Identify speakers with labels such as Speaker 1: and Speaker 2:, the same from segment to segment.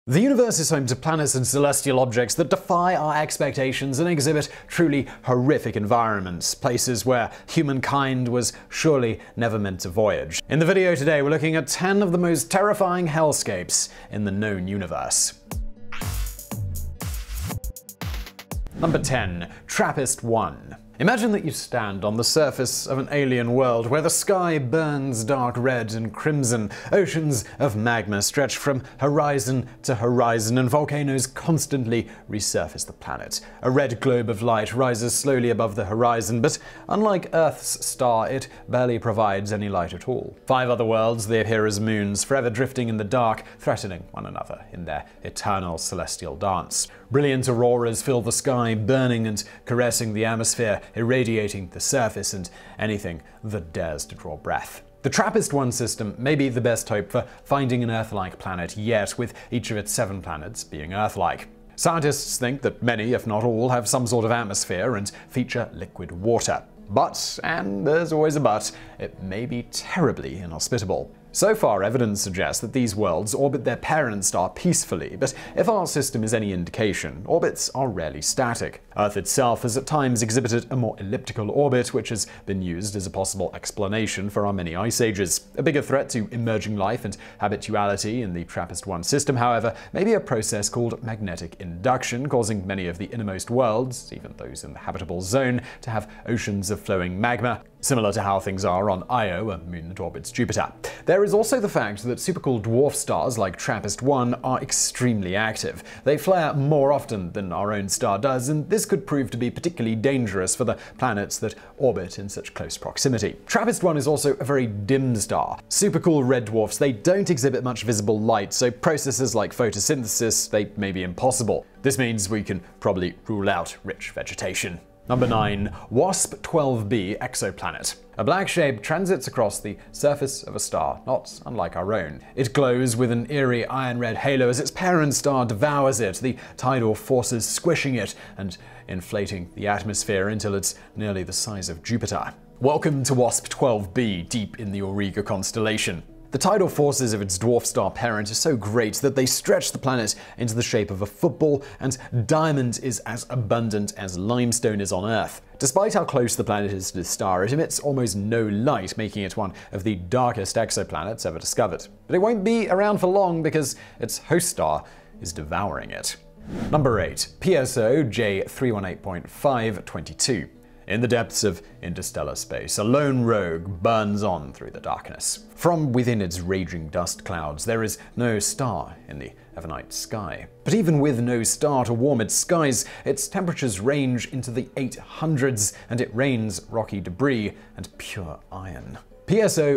Speaker 1: The universe is home to planets and celestial objects that defy our expectations and exhibit truly horrific environments, places where humankind was surely never meant to voyage. In the video today, we're looking at 10 of the most terrifying hellscapes in the known universe. Number 10. Trappist I. Imagine that you stand on the surface of an alien world where the sky burns dark red and crimson, oceans of magma stretch from horizon to horizon, and volcanoes constantly resurface the planet. A red globe of light rises slowly above the horizon, but unlike Earth's star, it barely provides any light at all. 5 other worlds, they appear as moons, forever drifting in the dark, threatening one another in their eternal celestial dance. Brilliant auroras fill the sky, burning and caressing the atmosphere, irradiating the surface and anything that dares to draw breath. The Trappist I system may be the best hope for finding an Earth-like planet yet, with each of its 7 planets being Earth-like. Scientists think that many, if not all, have some sort of atmosphere and feature liquid water. But, and there's always a but, it may be terribly inhospitable. So far, evidence suggests that these worlds orbit their parent star peacefully, but if our system is any indication, orbits are rarely static. Earth itself has at times exhibited a more elliptical orbit, which has been used as a possible explanation for our many ice ages. A bigger threat to emerging life and habituality in the Trappist I system, however, may be a process called magnetic induction, causing many of the innermost worlds, even those in the habitable zone, to have oceans of flowing magma, similar to how things are on Io, a moon that orbits Jupiter. There is also the fact that supercool dwarf stars like Trappist I are extremely active. They flare more often than our own star does, and this could prove to be particularly dangerous for the planets that orbit in such close proximity. Trappist I is also a very dim star. Supercool red dwarfs, they don't exhibit much visible light, so processes like photosynthesis, they may be impossible. This means we can probably rule out rich vegetation. Number 9. Wasp-12b Exo-planet. A black shape transits across the surface of a star, not unlike our own. It glows with an eerie iron-red halo as its parent star devours it, the tidal forces squishing it and inflating the atmosphere until it's nearly the size of Jupiter. Welcome to Wasp-12b, deep in the Auriga constellation. The tidal forces of its dwarf star parent are so great that they stretch the planet into the shape of a football, and diamond is as abundant as limestone is on Earth. Despite how close the planet is to the star, it emits almost no light, making it one of the darkest exoplanets ever discovered. But it won't be around for long because its host star is devouring it. Number 8. PSO J318.522. In the depths of interstellar space, a lone rogue burns on through the darkness. From within its raging dust clouds, there is no star in the ever-night sky. But even with no star to warm its skies, its temperatures range into the 800s, and it rains rocky debris and pure iron. PSO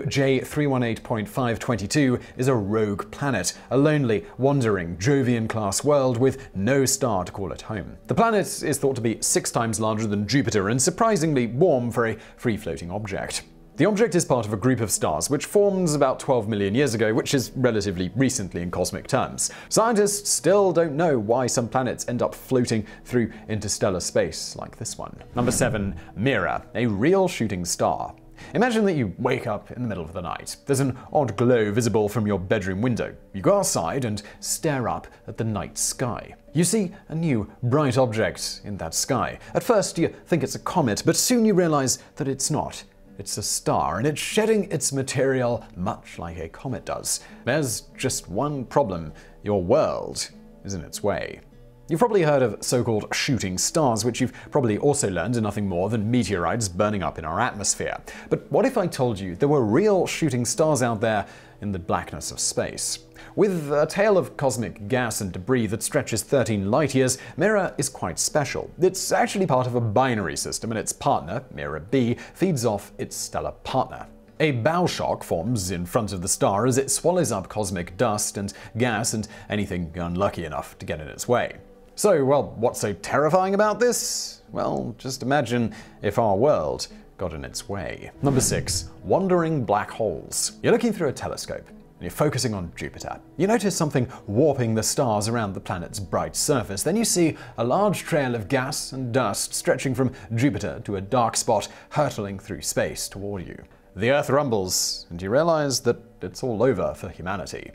Speaker 1: J318.522 is a rogue planet, a lonely, wandering, Jovian-class world with no star to call it home. The planet is thought to be 6 times larger than Jupiter and surprisingly warm for a free-floating object. The object is part of a group of stars which formed about 12 million years ago, which is relatively recently in cosmic terms. Scientists still don't know why some planets end up floating through interstellar space like this one. Number 7. Mira, a real shooting star. Imagine that you wake up in the middle of the night. There's an odd glow visible from your bedroom window. You go outside and stare up at the night sky. You see a new, bright object in that sky. At first you think it's a comet, but soon you realize that it's not. It's a star, and it's shedding its material much like a comet does. There's just one problem. Your world is in its way. You've probably heard of so-called shooting stars, which you've probably also learned are nothing more than meteorites burning up in our atmosphere. But what if I told you there were real shooting stars out there in the blackness of space? With a tail of cosmic gas and debris that stretches 13 light-years, Mira is quite special. It's actually part of a binary system, and its partner, Mira B, feeds off its stellar partner. A bow shock forms in front of the star as it swallows up cosmic dust and gas and anything unlucky enough to get in its way. So, well, what's so terrifying about this? Well, just imagine if our world got in its way. Number 6. Wandering black holes. You're looking through a telescope, and you're focusing on Jupiter. You notice something warping the stars around the planet's bright surface. Then you see a large trail of gas and dust stretching from Jupiter to a dark spot, hurtling through space toward you. The Earth rumbles, and you realize that it's all over for humanity.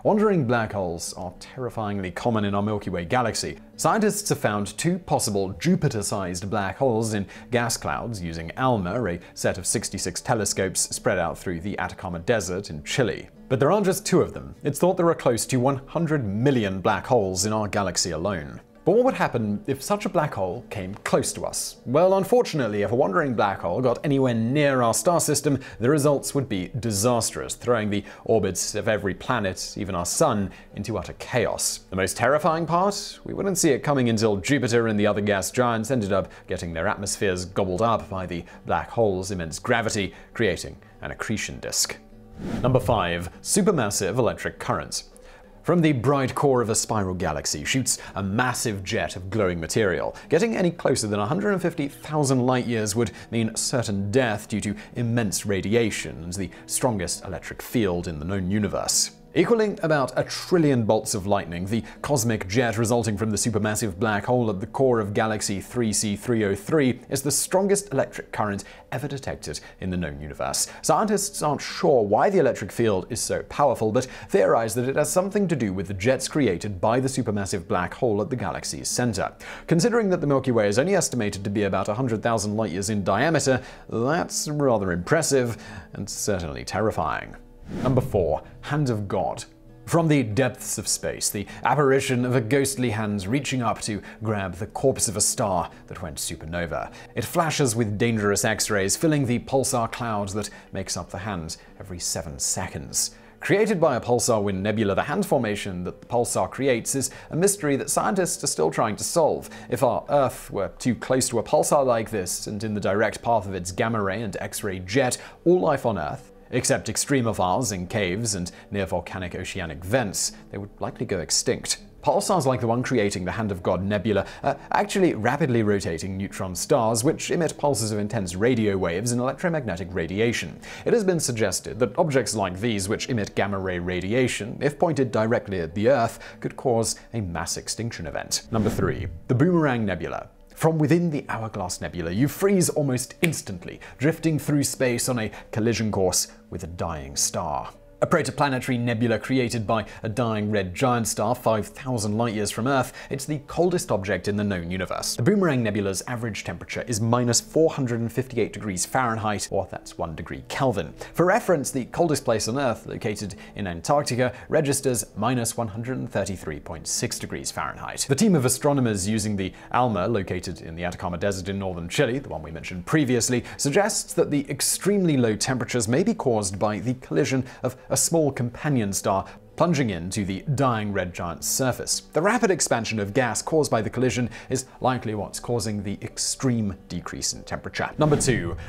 Speaker 1: Wandering black holes are terrifyingly common in our Milky Way galaxy. Scientists have found 2 possible Jupiter-sized black holes in gas clouds using ALMA, a set of 66 telescopes spread out through the Atacama Desert in Chile. But there aren't just 2 of them. It's thought there are close to 100 million black holes in our galaxy alone. But what would happen if such a black hole came close to us? Well, unfortunately, if a wandering black hole got anywhere near our star system, the results would be disastrous, throwing the orbits of every planet, even our sun, into utter chaos. The most terrifying part? We wouldn't see it coming until Jupiter and the other gas giants ended up getting their atmospheres gobbled up by the black hole's immense gravity, creating an accretion disk. Number 5. Supermassive electric current. From the bright core of a spiral galaxy shoots a massive jet of glowing material. Getting any closer than 150,000 light-years would mean certain death due to immense radiation and the strongest electric field in the known universe. Equaling about 1 trillion bolts of lightning, the cosmic jet resulting from the supermassive black hole at the core of galaxy 3C303 is the strongest electric current ever detected in the known universe. Scientists aren't sure why the electric field is so powerful, but theorize that it has something to do with the jets created by the supermassive black hole at the galaxy's center. Considering that the Milky Way is only estimated to be about 100,000 light-years in diameter, that's rather impressive and certainly terrifying. Number 4. Hand of God. From the depths of space, the apparition of a ghostly hand reaching up to grab the corpse of a star that went supernova. It flashes with dangerous X-rays, filling the pulsar cloud that makes up the hand every 7 seconds. Created by a pulsar wind nebula, the hand formation that the pulsar creates is a mystery that scientists are still trying to solve. If our Earth were too close to a pulsar like this and in the direct path of its gamma-ray and X-ray jet, all life on Earth, except extremophiles in caves and near volcanic oceanic vents, they would likely go extinct. Pulsars like the one creating the Hand of God Nebula are actually rapidly rotating neutron stars which emit pulses of intense radio waves and electromagnetic radiation. It has been suggested that objects like these, which emit gamma-ray radiation, if pointed directly at the Earth, could cause a mass extinction event. Number 3. The Boomerang Nebula. From within the Hourglass Nebula, you freeze almost instantly, drifting through space on a collision course with a dying star. A protoplanetary nebula created by a dying red giant star 5,000 light-years from Earth, it's the coldest object in the known universe. The Boomerang Nebula's average temperature is minus 458 degrees Fahrenheit, or that's 1 degree Kelvin. For reference, the coldest place on Earth, located in Antarctica, registers minus 133.6 degrees Fahrenheit. The team of astronomers using the ALMA, located in the Atacama Desert in northern Chile, the one we mentioned previously, suggests that the extremely low temperatures may be caused by the collision of a small companion star plunging into the dying red giant's surface. The rapid expansion of gas caused by the collision is likely what's causing the extreme decrease in temperature. Number 2.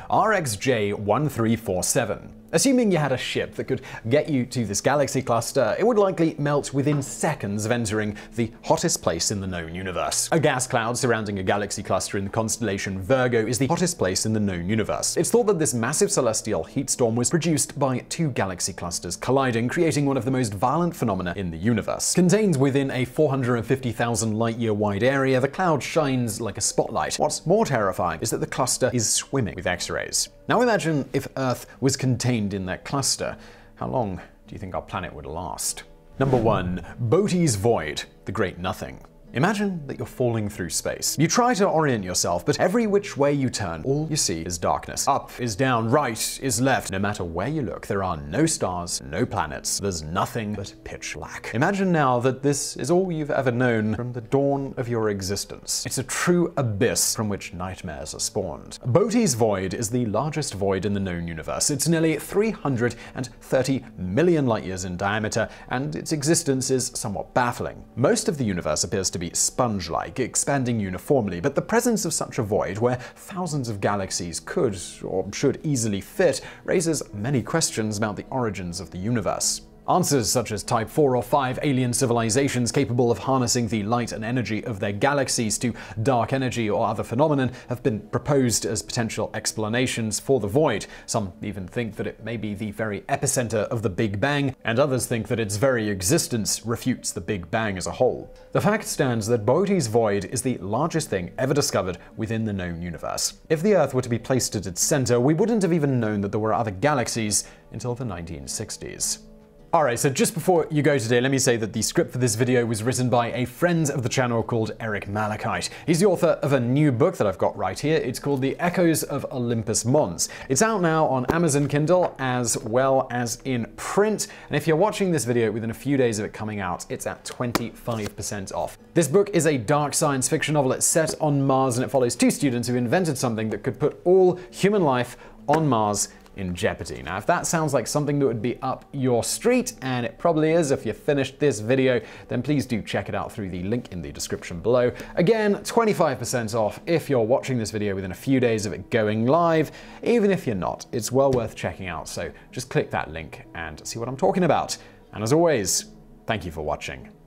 Speaker 1: RxJ1347. Assuming you had a ship that could get you to this galaxy cluster, it would likely melt within seconds of entering the hottest place in the known universe. A gas cloud surrounding a galaxy cluster in the constellation Virgo is the hottest place in the known universe. It's thought that this massive celestial heat storm was produced by 2 galaxy clusters colliding, creating one of the most violent phenomena in the universe. Contained within a 450,000 light-year wide area, the cloud shines like a spotlight. What's more terrifying is that the cluster is swimming with X-rays. Now imagine if Earth was contained in that cluster. How long do you think our planet would last? Number 1. Boötes Void, the Great Nothing. Imagine that you're falling through space. You try to orient yourself, but every which way you turn, all you see is darkness. Up is down, right is left. No matter where you look, there are no stars, no planets. There's nothing but pitch black. Imagine now that this is all you've ever known from the dawn of your existence. It's a true abyss from which nightmares are spawned. Boötes Void is the largest void in the known universe. It's nearly 330 million light-years in diameter, and its existence is somewhat baffling. Most of the universe appears to be sponge-like, expanding uniformly, but the presence of such a void, where thousands of galaxies could or should easily fit, raises many questions about the origins of the universe. Answers such as Type 4 or 5 alien civilizations capable of harnessing the light and energy of their galaxies to dark energy or other phenomenon have been proposed as potential explanations for the void. Some even think that it may be the very epicenter of the Big Bang, and others think that its very existence refutes the Big Bang as a whole. The fact stands that Boötes Void is the largest thing ever discovered within the known universe. If the Earth were to be placed at its center, we wouldn't have even known that there were other galaxies until the 1960s. Alright, so just before you go today, let me say that the script for this video was written by a friend of the channel called Eric Malachite. He's the author of a new book that I've got right here. It's called The Echoes of Olympus Mons. It's out now on Amazon Kindle as well as in print, and if you're watching this video within a few days of it coming out, it's at 25% off. This book is a dark science fiction novel. It's set on Mars, and it follows two students who invented something that could put all human life on Mars in jeopardy. Now, if that sounds like something that would be up your street, and it probably is if you finished this video, then please do check it out through the link in the description below. Again, 25% off if you're watching this video within a few days of it going live. Even if you're not, it's well worth checking out, so just click that link and see what I'm talking about. And as always, thank you for watching.